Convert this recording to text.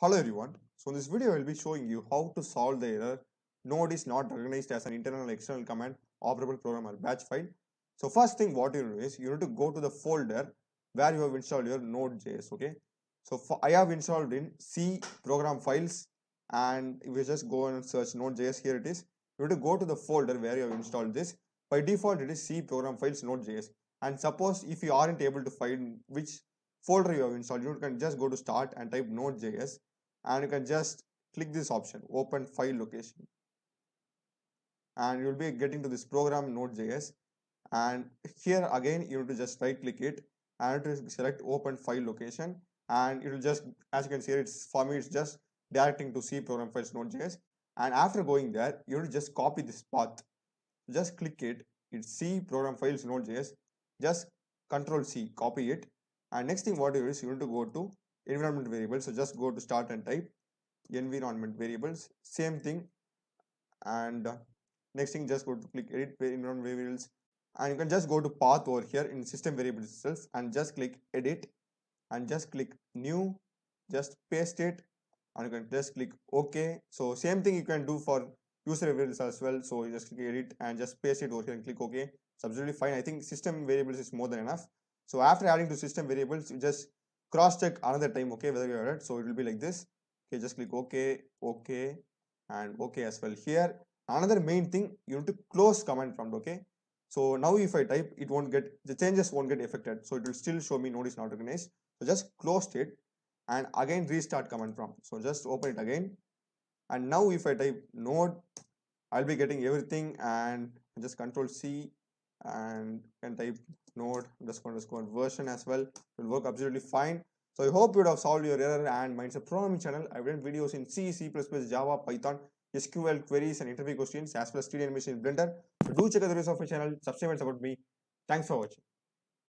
Hello everyone. So in this video I will be showing you how to solve the error node is not recognized as an internal or external command, operable program or batch file. So first thing what you do is you need to go to the folder where you have installed your node.js. Okay. So I have installed in C program files, and if you just go and search node.js, here it is. You need to go to the folder where you have installed this. By default it is C program files node.js, and suppose if you aren't able to find which folder you have installed, you can just go to start and type node.js, and you can just click this option open file location, and you'll be getting to this program node.js. And here again you need to just right click it and to select open file location, and it will just, as you can see, it's for me it's just directing to C program files node.js. And after going there you will just copy this path, just click it, it's C program files node.js, just control C, copy it. And next thing what you do is you need to go to environment variables, so just go to start and type environment variables, same thing. And next thing just go to click edit environment variables, and you can just go to path over here in system variables itself and just click edit and just click new, just paste it, and you can just click OK. So same thing you can do for user variables as well. So you just click edit and just paste it over here and click OK. It's absolutely fine. I think system variables is more than enough. So after adding to system variables, you just cross check another time, okay, whether you are right. So it will be like this. Okay, just click OK, OK, and OK as well. Here another main thing, you need to close command prompt. Okay, so now if I type, it won't get, the changes won't get affected, so it will still show me node is not recognized. So just close it and again restart command prompt. So just open it again, and now if I type node, I'll be getting everything, and just control C and can type node underscore version as well. It will work absolutely fine. So I hope you would have solved your error. And mine's a programming channel. I've done videos in C, C++, Java, Python, SQL queries and interview questions, as well as 3D animation in Blender. So do check out the rest of my channel, subscribe and support me. Thanks for watching.